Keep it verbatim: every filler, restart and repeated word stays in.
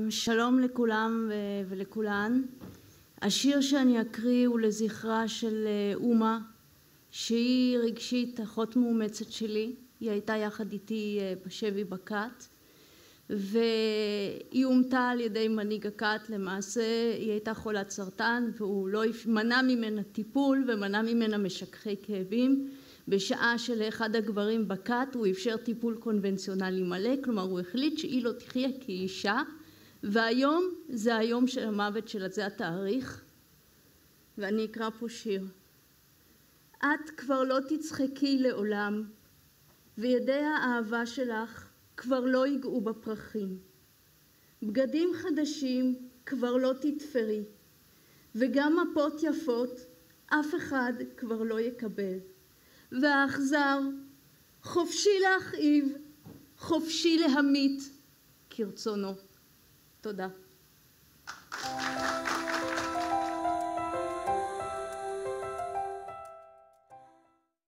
שלום לכולם ולכולן. השיר שאני אקריא הוא לזכרה של אומה, שהיא רגשית אחות מאומצת שלי. היא הייתה יחד איתי בשבי בכת, והיא אומתה על ידי מנהיג הכת. למעשה היא הייתה חולת סרטן, והוא לא מנע ממנה טיפול ומנע ממנה משככי כאבים. בשעה שלאחד הגברים בכת הוא אפשר טיפול קונבנציונלי מלא, כלומר הוא החליט שהיא לא תחיה כאישה, והיום זה היום של המוות שלה, זה התאריך, ואני אקרא פה שיר. את כבר לא תצחקי לעולם, וידי האהבה שלך כבר לא ייגעו בפרחים. בגדים חדשים כבר לא תתפרי, וגם מפות יפות אף אחד כבר לא יקבל. והאכזר חופשי להכאיב, חופשי להמית כרצונו. תודה.